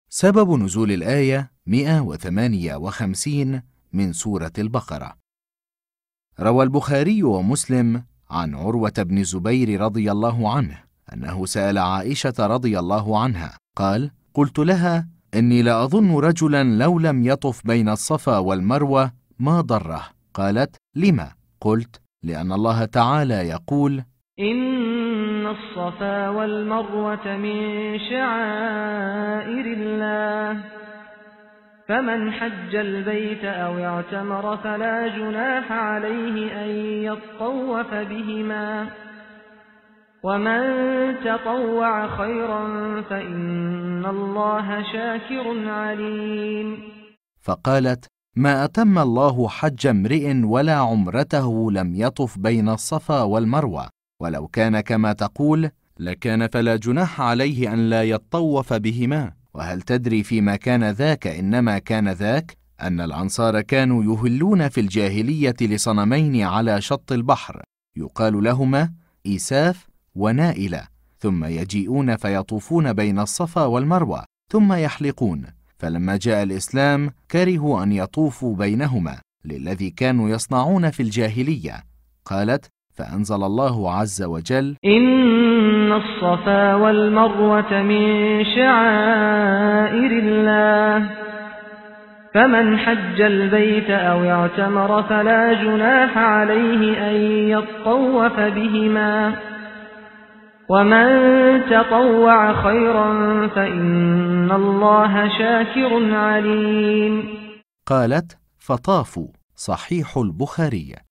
سبب نزول الآية 158 من سورة البقرة. روى البخاري ومسلم عن عروة بن الزبير رضي الله عنه أنه سأل عائشة رضي الله عنها قال: قلت لها: إني لأظن رجلا لو لم يطف بين الصفا والمروة ما ضره. قالت: لما؟ قلت: لأن الله تعالى يقول: إن الصفا والمروة من شعائر الله فمن حج البيت أو اعتمر فلا جناح عليه أن يطوف بهما ومن تطوع خيرا فإن الله شاكر عليم. فقالت: ما أتم الله حج امرئ ولا عمرته لم يطف بين الصفا والمروة، ولو كان كما تقول لكان فلا جناح عليه أن لا يطوف بهما. وهل تدري فيما كان ذاك؟ إنما كان ذاك أن الأنصار كانوا يهلون في الجاهلية لصنمين على شط البحر يقال لهما إيساف ونائلة، ثم يجيئون فيطوفون بين الصفا والمروة ثم يحلقون، فلما جاء الإسلام كرهوا أن يطوفوا بينهما للذي كانوا يصنعون في الجاهلية. قالت: فأنزل الله عز وجل: إن الصفا والمروة من شعائر الله فمن حج البيت أو اعتمر فلا جناح عليه أن يطوف بهما ومن تطوع خيرا فإن الله شاكر عليم. قالت: فطافوا. صحيح البخاري.